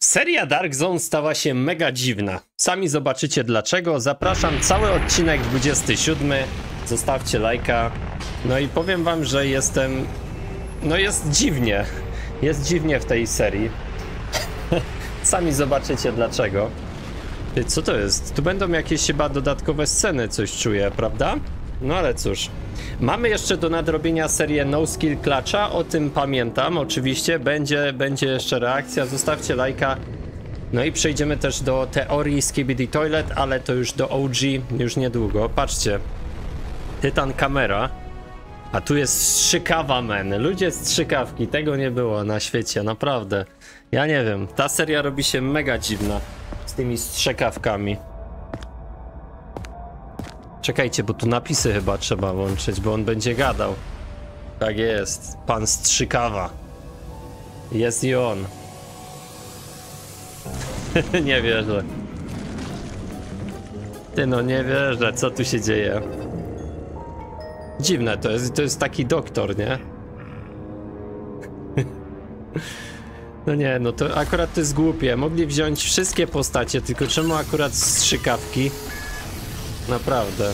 Seria Dark Zone stała się mega dziwna. Sami zobaczycie dlaczego. Zapraszam, cały odcinek 27. Zostawcie lajka. No i powiem wam, że jestem... No jest dziwnie. Jest dziwnie w tej serii. Sami zobaczycie dlaczego. Ty, co to jest? Tu będą jakieś chyba dodatkowe sceny, coś czuję, prawda? No ale cóż. Mamy jeszcze do nadrobienia serię No Skill Clutcha, o tym pamiętam, oczywiście, będzie jeszcze reakcja, zostawcie lajka. No i przejdziemy też do teorii Skibidi Toilet, ale to już do OG, już niedługo. Patrzcie, Tytan kamera, a tu jest strzykawa, man. Ludzie strzykawki, tego nie było na świecie, naprawdę. Ja nie wiem, ta seria robi się mega dziwna z tymi strzykawkami. Czekajcie, bo tu napisy chyba trzeba włączyć, bo on będzie gadał. Tak jest, pan Strzykawa. Jest i on. Nie wierzę. Ty no, nie wierzę, co tu się dzieje. Dziwne to jest taki doktor, nie? No nie, no to akurat to jest głupie. Mogli wziąć wszystkie postacie, tylko czemu akurat strzykawki? Naprawdę.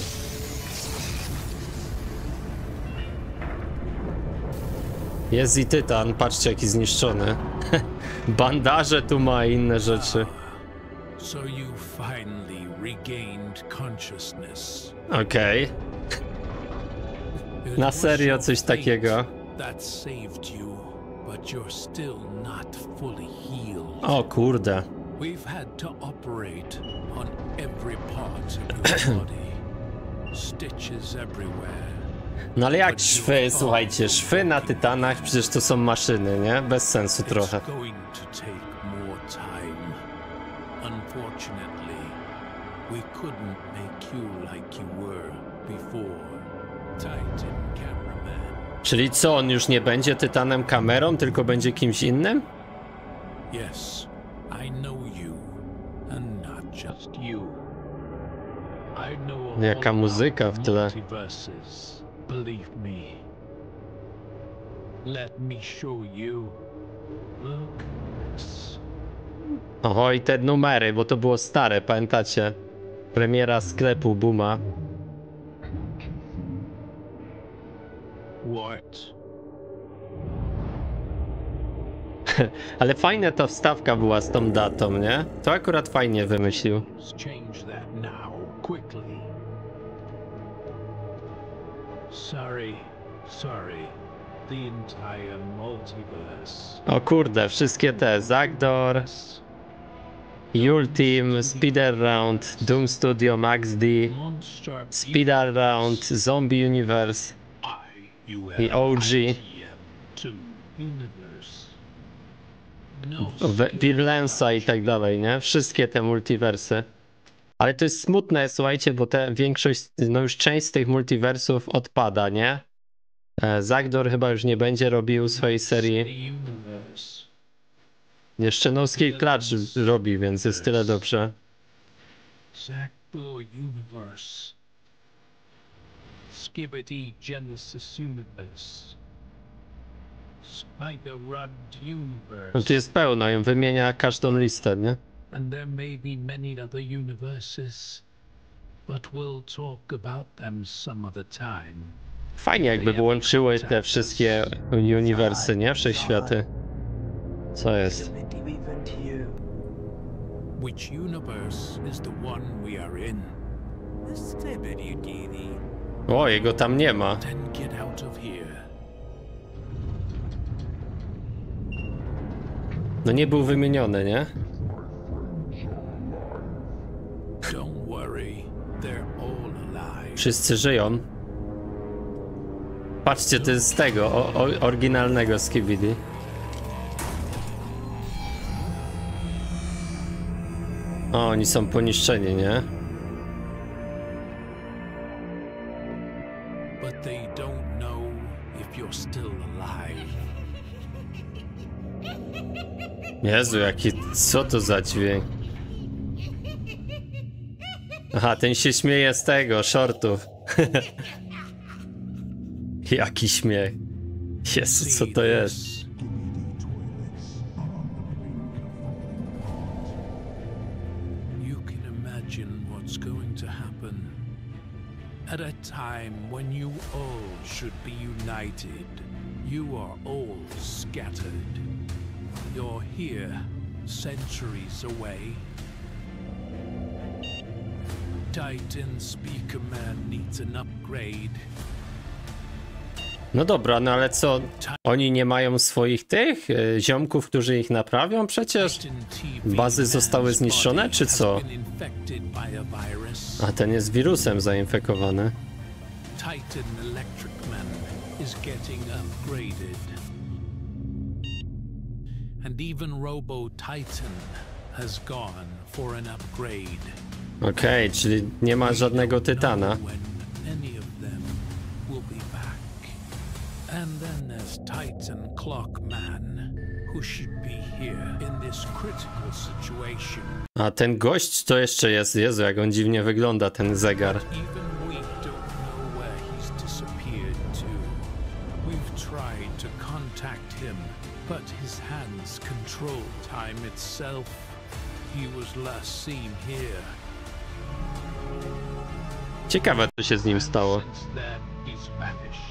Jest i Tytan, patrzcie jaki zniszczony. Bandaże tu ma i inne rzeczy. Okej. Na serio coś takiego. O kurde. We've had to operate on every part of your body. Stitches everywhere. No ale jak szwy, słuchajcie, szwy na Tytanach, przecież to są maszyny, nie? Bez sensu trochę. Czyli co, on już nie będzie Tytanem kamerą, tylko będzie kimś innym? Yes, I know you, and not just you. Jaka muzyka w tle. Believe me. Let me show you. Look. Oho, i te numery, bo to było stare, pamiętacie? Premiera sklepu Booma. What? Ale fajna ta wstawka była z tą datą, nie? To akurat fajnie wymyślił. O kurde, wszystkie te Zagdor, Ultim, Speeder Round, Doom Studio, Max D, Speeder Round, Zombie Universe i OG. Virlensa i tak dalej, nie? Wszystkie te multiversy. Ale to jest smutne, słuchajcie, bo większość, no już część z tych multiversów odpada, nie? Zagdor chyba już nie będzie robił swojej serii. Jeszcze No Skill Clutch robi, więc jest tyle dobrze. No tu jest pełno, ją wymienia każdą listę, nie? And there may be many other universes, but we'll talk about them some other time. Fajnie jakby połączyły te wszystkie uniwersy, nie? Wszechświaty. Co jest? Which universe is the one we are in? O, jego tam nie ma. No nie był wymieniony, nie? Wszyscy żyją. Patrzcie, to jest z tego, oryginalnego Skibidi. O, oni są poniszczeni, nie? Jezu, jaki... co to za dźwięk? Aha, ten się śmieje z tego, shortów. Jaki śmiech. Jezu, co to jest? imagine what's going to happen. At a time when you all should be united, you are all scattered. You're here, centuries away. Titan Speaker Man needs an upgrade. No dobra, no ale co? Oni nie mają swoich tych ziomków, którzy ich naprawią? Przecież bazy zostały zniszczone, czy co? A ten jest wirusem zainfekowany. Titan Electric Man is getting upgraded. And even Robo Titan has gone for an upgrade. Okej, czyli nie ma żadnego tytana. And then there's Titan Clock Man, who should be here in this critical situation. A ten gość to jeszcze jest, Jezu, jak on dziwnie wygląda, ten zegar. Even we don't know where he's disappeared to. We've tried to contact him, but his hands control time itself. He was last seen here. Ciekawe, co się z nim stało. Since then, he's vanished.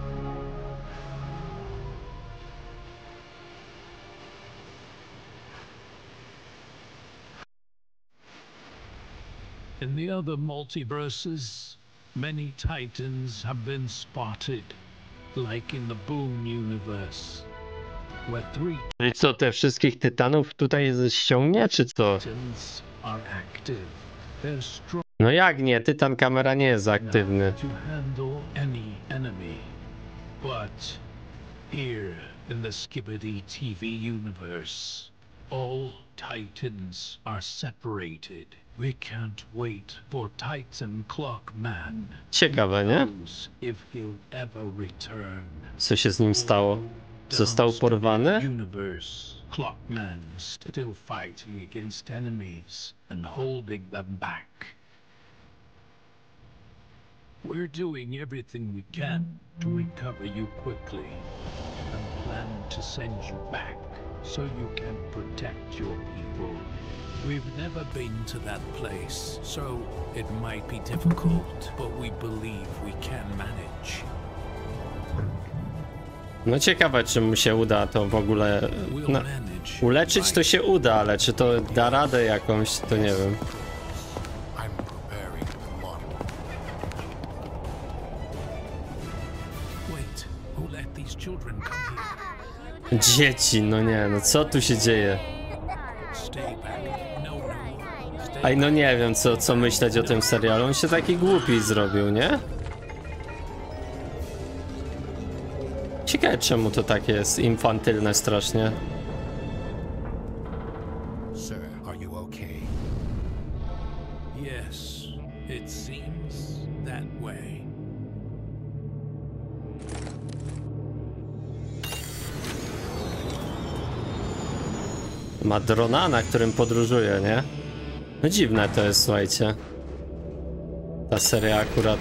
In the other multiverses, many Titans have been spotted, like in the Boom universe, where three Czyli co, te wszystkich tytanów tutaj ściągnie, czy co? Titans are active. They're strong No jak nie, tytan kamera nie jest aktywny. to handle any enemy. But here in the Skibidi TV universe, all Titans are separated. We can't wait for Titan Clock Man. Ciekawe, nie? Knows if he'll ever return. Co się z nim stało? Został porwany? Universe. Clockman still fighting against enemies and holding them back. We're doing everything we can to recover you quickly and plan to send you back so you can protect your people. We've never been to that place, so it might be difficult, but we believe we can manage. No ciekawe, czy mu się uda to w ogóle... We'll No, manage. uleczyć to się uda, ale czy to da radę jakąś, to nie wiem. I'm preparing the model. Wait, who let these children come here? Dzieci, no nie, no co tu się dzieje? Stay back. No, no. Stay Aj, no nie wiem, co myśleć o tym serialu. On się taki głupi zrobił, nie? Ciekawe, czemu to takie jest infantylne strasznie. Sir, are you okay? Yes, it seems that way. Ma drona, na którym podróżuje, nie? No dziwne to jest, słuchajcie. Ta seria akurat.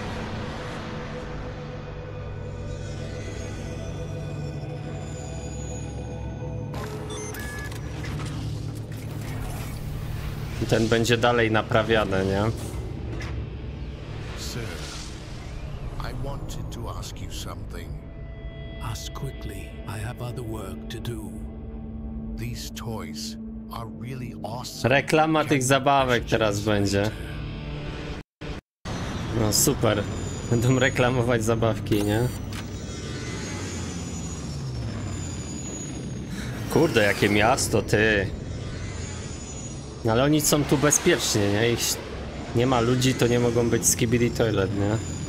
Ten będzie dalej naprawiany, nie? Sir, I wanted to ask you something. Ask quickly. I have other work to do. These toys are really awesome. Reklama tych zabawek teraz będzie. No super. Będą reklamować zabawki, nie? Kurde, jakie miasto, ty. No ale oni są tu bezpiecznie, nie? Ich nie ma ludzi, to nie mogą być Skibidi Toilet, nie?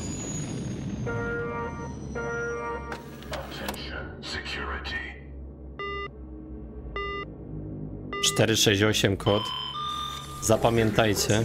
Attention, security. 468 kod. Zapamiętajcie.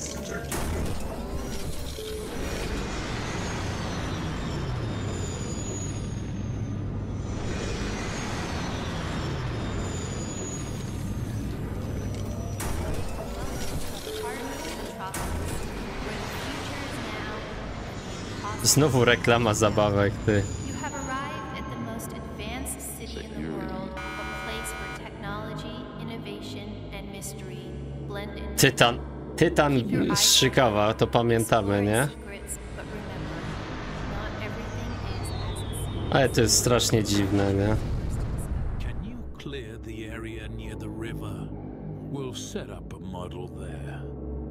Znowu reklama zabawek, ty. You have arrived at the most advanced city in the world, a place where technology, innovation, and mystery blend into. Tytan strzykawa, to pamiętamy, nie? Ale to jest strasznie dziwne, nie? Can you clear the area near the river? We'll set up a model there.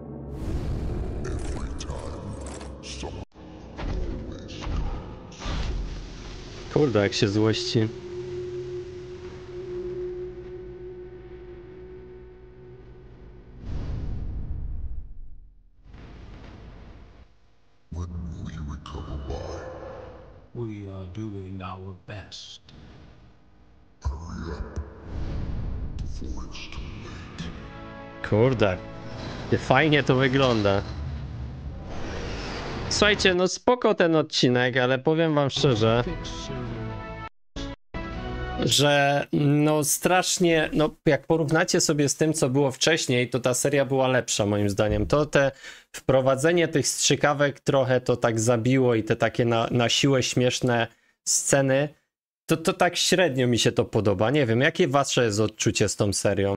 Kurde, jak się złości. We are doing our best. Kurde, fajnie to wygląda. Słuchajcie, no spoko ten odcinek, ale powiem wam szczerze, Fix soon. że no strasznie, no jak porównacie sobie z tym, co było wcześniej, to ta seria była lepsza moim zdaniem. To te wprowadzenie tych strzykawek trochę to tak zabiło i te takie na siłę śmieszne sceny, to tak średnio mi się to podoba. Nie wiem, jakie wasze jest odczucie z tą serią?